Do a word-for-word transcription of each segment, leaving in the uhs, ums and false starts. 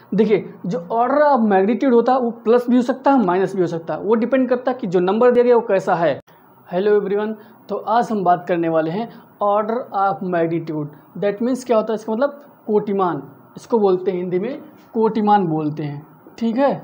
देखिए जो order of magnitude होता है वो प्लस भी हो सकता है माइनस भी हो सकता है, वो डिपेंड करता है कि जो नंबर दिया गया वो कैसा है। हेलो एवरीवन, तो आज हम बात करने वाले हैं order of magnitude. That means क्या होता है, इसका मतलब कोटिमान, इसको बोलते हैं हिंदी में कोटिमान बोलते हैं, ठीक है,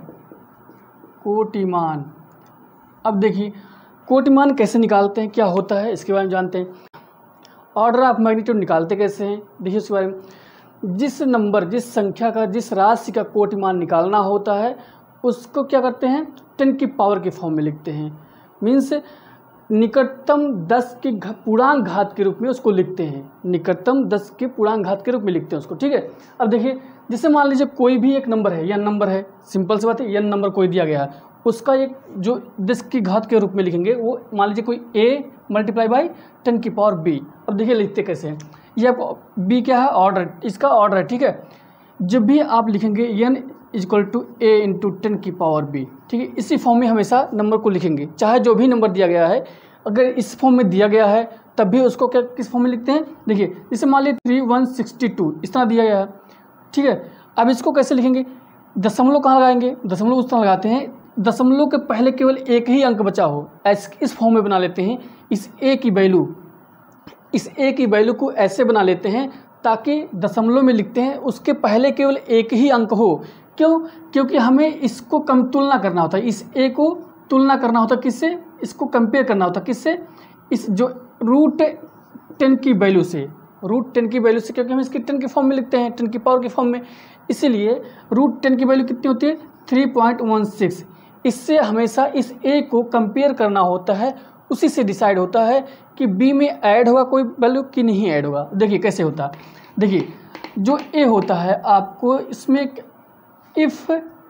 कोटिमान। अब देखिए कोटिमान कैसे निकालते हैं, क्या होता है इसके बारे में जानते हैं। ऑर्डर ऑफ मैग्नीट्यूड निकालते कैसे हैं, देखिए उसके बारे में। जिस नंबर जिस संख्या का जिस राशि का कोटिमान निकालना होता है उसको क्या करते हैं, टेन की पावर के फॉर्म में लिखते हैं। मीन्स निकटतम दस के पूर्णांक घात के रूप में उसको लिखते हैं, निकटतम दस के पूर्णांक घात के रूप में लिखते हैं उसको, ठीक है। अब देखिए जैसे मान लीजिए कोई भी एक नंबर है, यन नंबर है, सिंपल सी बात है, यन नंबर कोई दिया गया है, उसका एक जो दस की घात के रूप में लिखेंगे वो मान लीजिए कोई ए मल्टीप्लाई बाई टेन की पावर बी। अब देखिए लिखते कैसे हैं, ये आपको बी क्या है, ऑर्डर, इसका ऑर्डर है, ठीक है। जब भी आप लिखेंगे n equal to A into ten की पावर बी, ठीक है, इसी फॉर्म में हमेशा नंबर को लिखेंगे, चाहे जो भी नंबर दिया गया है। अगर इस फॉर्म में दिया गया है तब भी उसको क्या किस फॉर्म में लिखते हैं, देखिए जैसे मान लीजिए थ्री वन सिक्सटी टू इस तरह दिया गया है, ठीक है। अब इसको कैसे लिखेंगे, दशमलव कहाँ लगाएंगे, दशमलव उस तरह लगाते हैं दशमलव के पहले केवल एक ही अंक बचा हो, ऐसे इस फॉर्म में बना लेते हैं। इस ए की वैल्यू इस ए की वैल्यू को ऐसे बना लेते हैं ताकि दशमलव में लिखते हैं उसके पहले केवल एक ही अंक हो। क्यों, क्योंकि हमें इसको कम तुलना करना होता है, इस ए को तुलना करना होता है किससे, इसको कंपेयर करना होता है किससे, इस जो रूट टेन की वैल्यू से, रूट टेन की वैल्यू से, क्योंकि हम इसकी टेन के फॉर्म में लिखते हैं, टेन की पावर के फॉर्म में, इसीलिए रूट टेन की वैल्यू कितनी होती है, थ्री पॉइंट वन सिक्स। इससे हमेशा इस ए को कंपेयर करना होता है, उसी से डिसाइड होता है कि बी में ऐड होगा कोई वैल्यू कि नहीं ऐड होगा। देखिए कैसे होता है, देखिए जो ए होता है आपको इसमें इफ़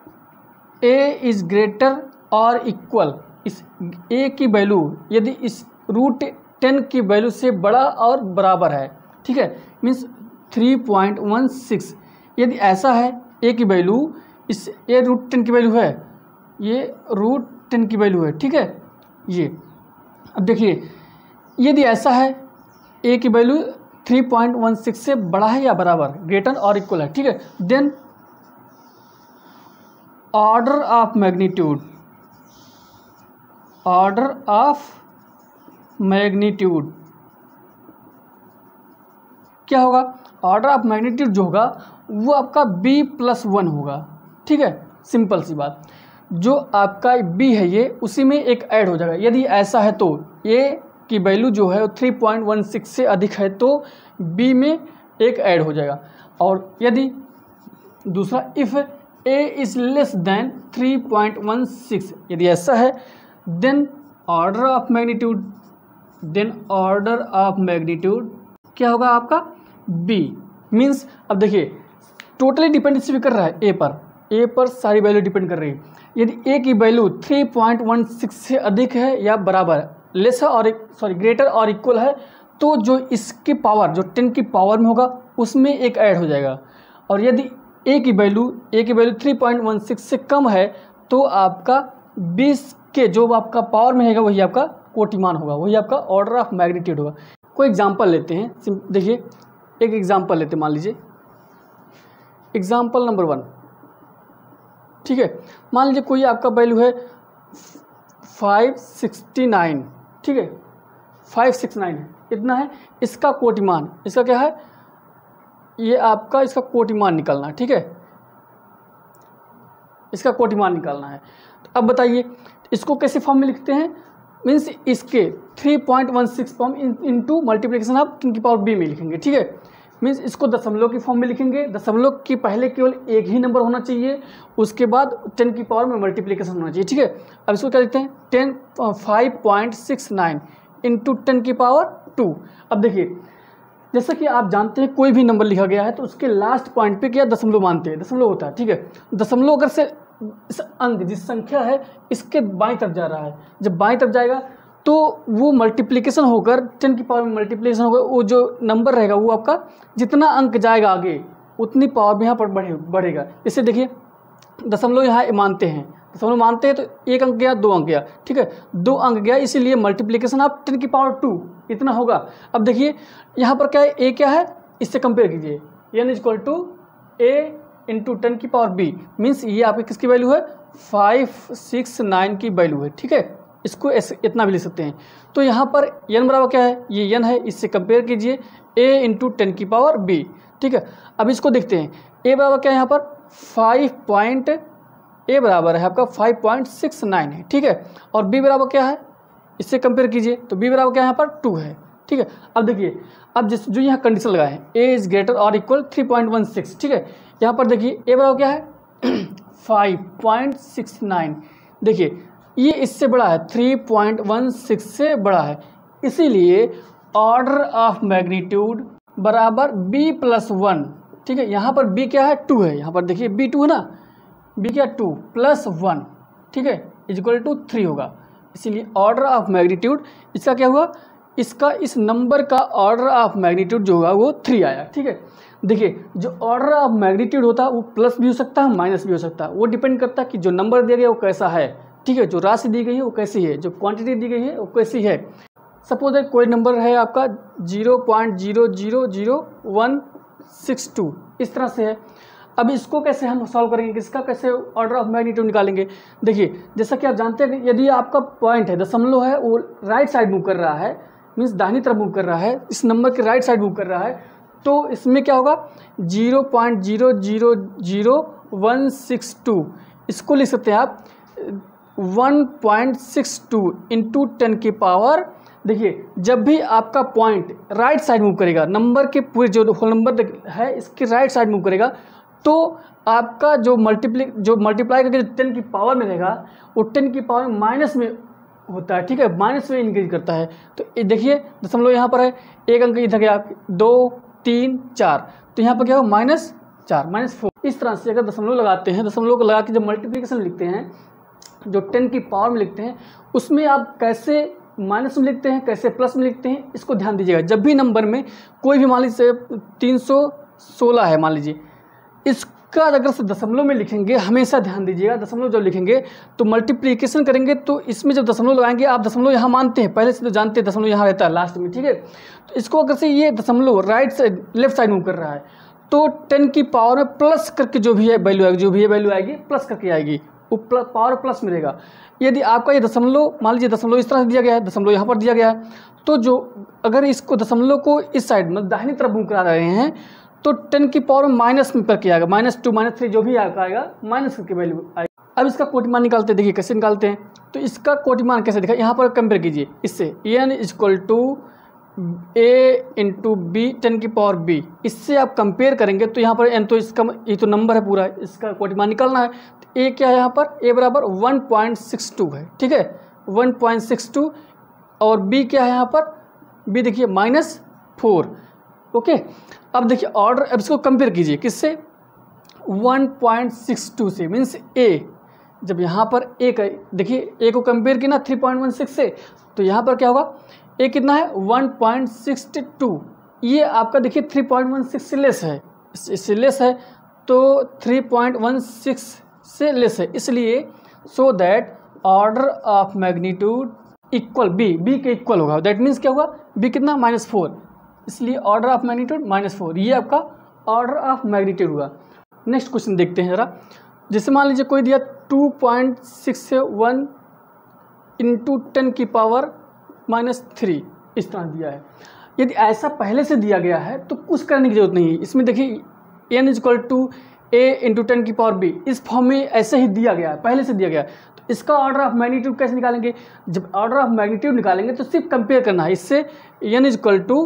ए इज़ ग्रेटर और इक्वल, इस ए की वैल्यू यदि इस रूट टेन की वैल्यू से बड़ा और बराबर है, ठीक है, means three point one six, यदि ऐसा है ए की वैल्यू, इस ए रूट टेन की वैल्यू है, ये रूट टेन की वैल्यू है, ठीक है ये। अब देखिए यदि ऐसा है ए की value three point one six से बड़ा है या बराबर, ग्रेटर और इक्वल है, ठीक है, then order of magnitude, order of magnitude क्या होगा, ऑर्डर ऑफ मैग्नीट्यूड जो होगा वो आपका b प्लस वन होगा, ठीक है, सिंपल सी बात। जो आपका b है ये उसी में एक ऐड हो जाएगा। यदि ऐसा है तो a की वैल्यू जो है वो थ्री पॉइंट वन सिक्स से अधिक है तो b में एक ऐड हो जाएगा। और यदि दूसरा if a is less than three point one six, यदि ऐसा है then order of magnitude, then order of magnitude क्या होगा आपका b। मीन्स अब देखिए टोटली डिपेंडेंसी भी कर रहा है ए पर, ए पर सारी वैल्यू डिपेंड कर रही है। यदि ए की value three point one six से अधिक है या बराबर है, लेस है और सॉरी ग्रेटर और इक्वल है, तो जो इसकी पावर जो टेन की पावर में होगा उसमें एक ऐड हो जाएगा। और यदि ए की वैल्यू ए की value three point one six से कम है तो आपका बीस के जो आपका पावर में रहेगा वही आपका कोटिमान होगा, वही आपका ऑर्डर ऑफ मैग्नीट्यूड होगा। कोई एग्जांपल लेते हैं, देखिए एक एग्जांपल लेते हैं, मान लीजिए एग्जांपल नंबर वन, ठीक है। मान लीजिए कोई आपका वैल्यू है फाइव सिक्सटी नाइन, ठीक है, फाइव सिक्स नाइन है, इतना है इसका कोटिमान, इसका क्या है, ये आपका इसका कोटिमान निकालना है, ठीक है, इसका कोटिमान निकालना है। तो अब बताइए इसको कैसे फॉर्म में लिखते हैं, मीन्स इसके three point one six form into multiplication of ten की पावर बी में लिखेंगे, ठीक है। मीन्स इसको दशमलव की फॉर्म में लिखेंगे, दशमलव की पहले केवल एक ही नंबर होना चाहिए, उसके बाद टेन की पावर में मल्टीप्लिकेशन होना चाहिए, ठीक है। अब इसको क्या लिखते हैं, ten five point six nine into ten की पावर टू। अब देखिए जैसा कि आप जानते हैं कोई भी नंबर लिखा गया है तो उसके लास्ट पॉइंट पे क्या दशमलव मानते हैं, दशमलव होता है, ठीक है। दशमलव अगर से इस अंक जिस संख्या है इसके बाईं तरफ जा रहा है, जब बाईं तरफ जाएगा तो वो मल्टीप्लिकेशन होकर टेन की पावर में मल्टीप्लिकेशन होकर वो जो नंबर रहेगा वो आपका जितना अंक जाएगा आगे उतनी पावर भी यहाँ पर बढ़े बढ़ेगा। इससे देखिए दशमलव यहाँ मानते हैं, दशमलव मानते हैं तो एक अंक गया, दो अंक गया, ठीक है, दो अंक गया, इसीलिए मल्टीप्लिकेशन ऑफ टेन की पावर टू इतना होगा। अब देखिए यहाँ पर क्या है, ए क्या है, इससे कंपेयर कीजिए, n is equal to A into ten की पावर बी, मीन्स ये आपकी किसकी वैल्यू है, फाइव सिक्स नाइन की वैल्यू है, ठीक है। इसको ऐसे इतना भी लिख सकते हैं। तो यहाँ पर n बराबर क्या है, ये n है, इससे कंपेयर कीजिए a इंटू टेन की पावर b, ठीक है। अब इसको देखते हैं, a बराबर क्या है यहाँ पर फाइव पॉइंट a बराबर है आपका फाइव पॉइंट सिक्स नाइन है, ठीक है। और b बराबर क्या है, इससे कंपेयर कीजिए तो b बराबर क्या है यहाँ पर टू है, ठीक है। अब देखिए, अब जिस जो यहाँ कंडीशन लगाए हैं a इज ग्रेटर और equal three point one six, ठीक है। यहाँ पर देखिए a बराबर क्या है फाइव पॉइंट सिक्स नाइन, देखिए ये इससे बड़ा है, थ्री पॉइंट वन सिक्स से बड़ा है, इसीलिए ऑर्डर ऑफ मैग्नीट्यूड बराबर b प्लस वन, ठीक है। यहाँ पर b क्या है, टू है, यहाँ पर देखिए b टू है ना, b क्या टू प्लस वन, ठीक है, इज इक्वल टू थ्री होगा। इसीलिए ऑर्डर ऑफ मैग्नीट्यूड इसका क्या हुआ, इसका इस नंबर का ऑर्डर ऑफ मैग्नीट्यूड जो होगा वो थ्री आया, ठीक है। देखिए जो ऑर्डर ऑफ मैग्नीट्यूड होता है वो प्लस भी हो सकता है, माइनस भी हो सकता है, वो डिपेंड करता है कि जो नंबर दिया गया वो कैसा है, ठीक है। जो राशि दी गई है वो कैसी है, जो क्वांटिटी दी गई है वो कैसी है। सपोज है कोई नंबर है आपका zero point zero zero zero one six two, इस तरह से है। अब इसको कैसे हम सॉल्व करेंगे, किसका कैसे ऑर्डर ऑफ मैग्नीट्यूड निकालेंगे। देखिए जैसा कि आप जानते हैं कि यदि आपका पॉइंट है, दशमलव है, वो राइट साइड मूव कर रहा है, मीन्स दाहिनी तरफ मूव कर रहा है, इस नंबर के राइट साइड मूव कर रहा है, तो इसमें क्या होगा zero point zero zero zero one six two, इसको लिख सकते हैं आप one point six two into ten की पावर। देखिए जब भी आपका पॉइंट राइट साइड मूव करेगा, नंबर के पूरे जो होल नंबर है इसके राइट साइड मूव करेगा, तो आपका जो मल्टीप्ली जो मल्टीप्लाई करके जो टेन की पावर में रहेगा वो टेन की पावर माइनस में होता है, ठीक है, माइनस में इंक्रीज करता है। तो देखिए दशमलव यहाँ पर है, एक अंक इधर गया, दो तीन चार, तो यहाँ पर क्या होगा माइनस चार, माइनस फोर। इस तरह से अगर दशमलव लगाते हैं, दशमलव को लगा के जब मल्टीप्लिकेशन लिखते हैं, जो टेन की पावर में लिखते हैं, उसमें आप कैसे माइनस में लिखते हैं, कैसे प्लस में लिखते हैं, इसको ध्यान दीजिएगा। जब भी नंबर में कोई भी मान लीजिए तीन सौ सोलह है मान लीजिए, इसका अगर से दशमलव में लिखेंगे, हमेशा ध्यान दीजिएगा दशमलव जब लिखेंगे तो मल्टीप्लिकेशन करेंगे, तो इसमें जब दशमलव लगाएंगे, आप दशमलव यहाँ मानते हैं, पहले से तो जानते हैं दशमलव यहाँ रहता है लास्ट में, ठीक है। तो इसको अगर से ये दशमलव right side left side move कर रहा है, तो टेन की पावर में प्लस करके जो भी है वैल्यू आएगी, जो भी है वैल्यू आएगी प्लस करके आएगी, वो पावर प्लस मिलेगा। यदि आपका ये दशमलव मान लीजिए दशमलव इस तरह से दिया गया है, दशमलव यहाँ पर दिया गया है, तो जो अगर इसको दशमलव को इस साइड में दाहिनी तरफ मूव करा रहे हैं, तो टेन की पावर में माइनस में करके आएगा, माइनस टू माइनस थ्री जो भी आएगा माइनस करके वैल्यू आएगा। अब इसका कोटिमान निकालते हैं, देखिए कैसे निकालते हैं। तो इसका कोटिमान कैसे दिखा, यहाँ पर कंपेयर कीजिए इससे, n equal to A into b ten की पावर बी, इससे आप कंपेयर करेंगे तो यहाँ पर एन तो इसका ये तो नंबर है पूरा, इसका कोटिमान निकालना है। तो ए क्या है यहाँ पर, ए बराबर वन पॉइंट सिक्स टू है, ठीक है, वन पॉइंट सिक्स टू, और बी क्या है यहाँ पर, बी देखिए माइनस फोर, ओके। अब देखिए ऑर्डर, अब इसको कंपेयर कीजिए किससे, वन पॉइंट सिक्स टू से, मीन्स ए, जब यहाँ पर ए का देखिए ए को कंपेयर किया ना थ्री पॉइंट वन सिक्स से, तो यहाँ पर क्या होगा, ए कितना है वन पॉइंट सिक्स टू, ये आपका देखिए थ्री पॉइंट वन सिक्स से लेस है, इससे लेस है, तो थ्री पॉइंट वन सिक्स से लेस है, इसलिए so that order of magnitude equal b, b के इक्वल होगा। दैट मीन्स क्या होगा, बी कितना माइनस फोर, इसलिए order of magnitude minus four, ये आपका ऑर्डर ऑफ मैग्नीट्यूड हुआ। नेक्स्ट क्वेश्चन देखते हैं जरा। जैसे मान लीजिए कोई दिया two point six one into ten की पावर माइनस थ्री, इस तरह दिया है। यदि ऐसा पहले से दिया गया है तो कुछ करने की जरूरत नहीं है, इसमें देखिए n is equal to A into ten की पावर बी, इस फॉर्म में ऐसे ही दिया गया है, पहले से दिया गया है। तो इसका ऑर्डर ऑफ मैग्नीट्यूड कैसे निकालेंगे, जब ऑर्डर ऑफ मैग्नीट्यूड निकालेंगे तो सिर्फ कंपेयर करना है, इससे n is equal to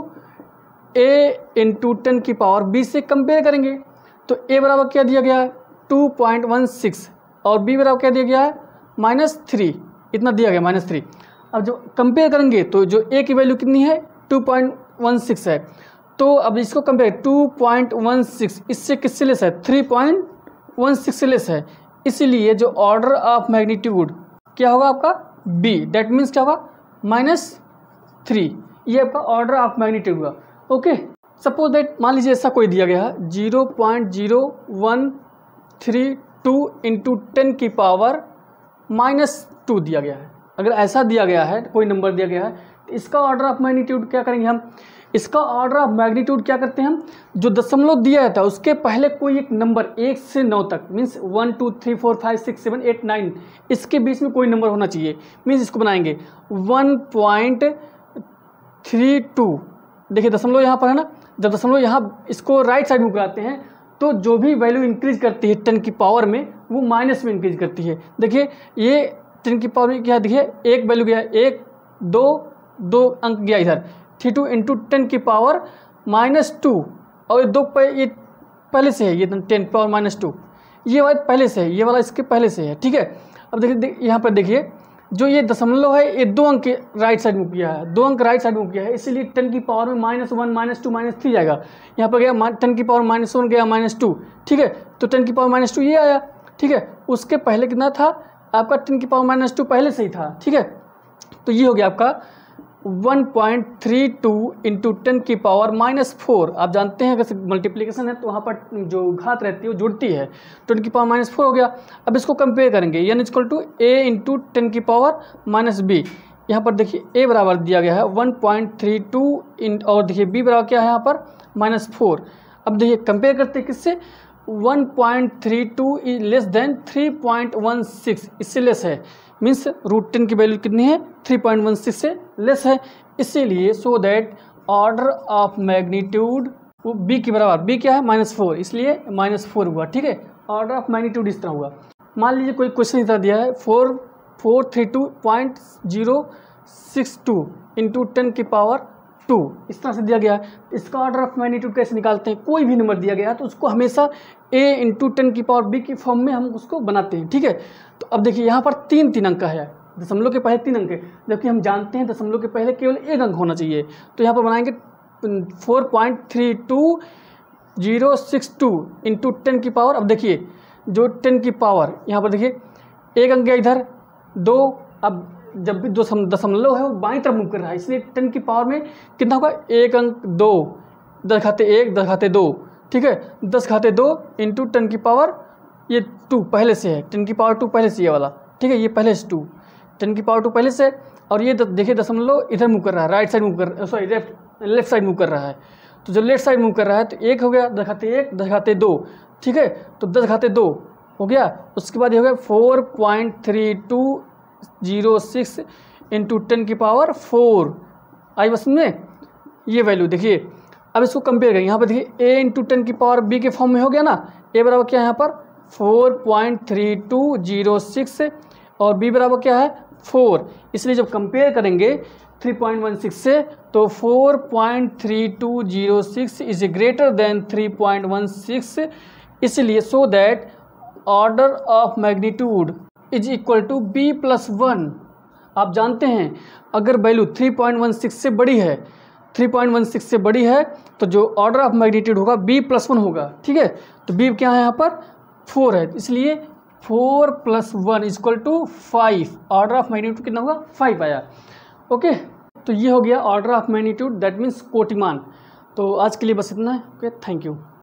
A into ten की पावर बी से कंपेयर करेंगे। तो ए बराबर क्या दिया गया है टू पॉइंट वन सिक्स, और बी बराबर क्या दिया गया है माइनस थ्री, इतना दिया गया माइनस थ्री। अब जब कंपेयर करेंगे तो जो ए की वैल्यू कितनी है टू पॉइंट वन सिक्स है, तो अब इसको compare two point one six इससे किससे लेस है, थ्री पॉइंट वन सिक्स से लेस है, इसीलिए जो ऑर्डर ऑफ मैग्नीट्यूड क्या होगा आपका बी, दैट मीन्स क्या होगा माइनस थ्री, ये आपका ऑर्डर ऑफ मैग्नीट्यूड हुआ, ओके। सपोज दैट मान लीजिए ऐसा कोई दिया गया है zero point zero one three two into ten की पावर माइनस टू दिया गया है। अगर ऐसा दिया गया है कोई नंबर दिया गया है तो इसका ऑर्डर ऑफ मैग्नीट्यूड क्या करेंगे हम, इसका ऑर्डर ऑफ मैग्नीट्यूड क्या करते हैं हम, जो दशमलव दिया रहता है उसके पहले कोई एक नंबर एक से नौ तक, means one two three four five six seven eight nine, इसके बीच में कोई नंबर होना चाहिए। मीन्स इसको बनाएंगे वन पॉइंट थ्री टू, देखिए दशमलव यहाँ पर है ना, जब दशमलव यहाँ इसको राइट साइड में कराते हैं तो जो भी वैल्यू इंक्रीज करती है टेन की पावर में वो माइनस में इंक्रीज करती है। देखिए ये टेन की पावर में क्या है, देखिए एक वैल्यू गया, एक दो दो अंक गया इधर, थ्री टू इंटू टेन की पावर माइनस टू, और ये दो पे ये पहले से है, ये टेन पावर माइनस टू, ये वाला पहले से है, ये वाला इसके पहले से है, ठीक है। अब देखिए देख, यहाँ पर देखिए जो ये दशमलव है ये दो अंक के राइट साइड में किया है, दो अंक राइट साइड में किया है, इसीलिए टेन की पावर में minus one minus two minus three जाएगा। यहाँ पर गया टेन की पावर माइनस वन गया माइनस टू, ठीक है, तो टेन की पावर माइनस टू ये आया, ठीक है। उसके पहले कितना था आपका, टेन की पावर माइनस टू पहले से ही था, ठीक है। तो ये हो गया आपका one point three two into ten की पावर माइनस फोर। आप जानते हैं अगर मल्टीप्लिकेशन है तो वहाँ पर जो घात रहती है वो जुड़ती है, टेन की पावर माइनस फोर हो गया। अब इसको कंपेयर करेंगे, N equal to A into ten की पावर माइनस बी। यहाँ पर देखिए ए बराबर दिया गया है वन पॉइंट थ्री टू इन, और देखिए बी बराबर क्या है यहाँ पर माइनस फोर। अब देखिए कंपेयर करते हैं किससे, one point three two is less than three point one six, इससे लेस है, मीन्स रूट टेन की वैल्यू कितनी है, थ्री पॉइंट वन सिक्स से लेस है, इसीलिए so that order of magnitude वो बी की बराबर, बी क्या है माइनस फोर, इसलिए माइनस फोर हुआ, ठीक है। ऑर्डर ऑफ मैग्नीट्यूड इस तरह हुआ। मान लीजिए कोई क्वेश्चन इस तरह दिया है four four three two point zero six two into ten की पावर टू, इस तरह से दिया गया है। इसका ऑर्डर ऑफ मैग्नीट्यूड कैसे निकालते हैं, कोई भी नंबर दिया गया है तो उसको हमेशा a इंटू टेन की पावर b की फॉर्म में हम उसको बनाते हैं, ठीक है। तो अब देखिए यहाँ पर तीन तीन अंक का है, दशमलव के पहले तीन अंक है, जबकि हम जानते हैं दशमलव के पहले केवल एक अंक होना चाहिए। तो यहाँ पर बनाएंगे four point three two zero six two into ten की पावर। अब देखिए जो टेन की पावर यहाँ पर देखिए एक अंक गया इधर, दो, अब जब भी दो दशमलव है वो बाईं तरफ मूव कर रहा है, इसलिए टेन की पावर में कितना होगा, एक अंक दो, दस खाते एक दस खाते दो, ठीक है, दस खाते दो इंटू टेन की पावर ये टू पहले से है, टेन की पावर टू पहले से ये वाला, ठीक है, ये पहले से टू, टेन की पावर टू पहले से, और ये देखिए दशमलव इधर मूव कर रहा है, राइट साइड मूव कर, sorry left left side move कर रहा है। तो जो लेफ्ट साइड मूव कर रहा है तो एक हो गया, दस खाते एक दस खाते दो, ठीक है, तो दस खाते दो हो गया। उसके बाद ये हो गया four point three two zero six into ten की पावर फोर, आई बस में ये वैल्यू देखिए। अब इसको कंपेयर करें, यहाँ पर देखिए a इंटू टेन की पावर b के फॉर्म में हो गया ना, a बराबर क्या है यहाँ पर four point three two zero six और b बराबर क्या है फोर, इसलिए जब कंपेयर करेंगे थ्री पॉइंट वन सिक्स से तो four point three two zero six is greater than three point one six, इसलिए so that order of magnitude is equal to B plus one. आप जानते हैं अगर value three point one six से बड़ी है, थ्री पॉइंट वन सिक्स से बड़ी है तो जो ऑर्डर ऑफ मैग्नीट्यूड होगा b प्लस वन होगा, ठीक है। तो b क्या है यहाँ पर फोर है, इसलिए four plus one is equal to five, order of magnitude कितना होगा फाइव आया, ओके। तो ये हो गया order of magnitude, that means कोटिमान। तो आज के लिए बस इतना है, ओके, थैंक यू।